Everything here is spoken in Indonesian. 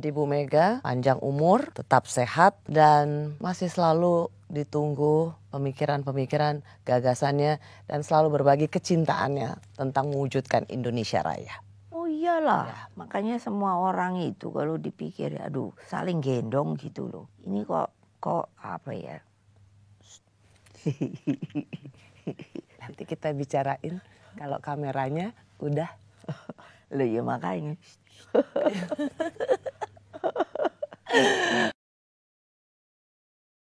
Ibu Mega panjang umur, tetap sehat, dan masih selalu ditunggu pemikiran-pemikiran, gagasannya, dan selalu berbagi kecintaannya tentang mewujudkan Indonesia Raya. Oh iyalah, makanya semua orang itu kalau dipikir, aduh saling gendong gitu loh. Ini kok apa ya? Nanti kita bicarain kalau kameranya udah. Loh ya makanya.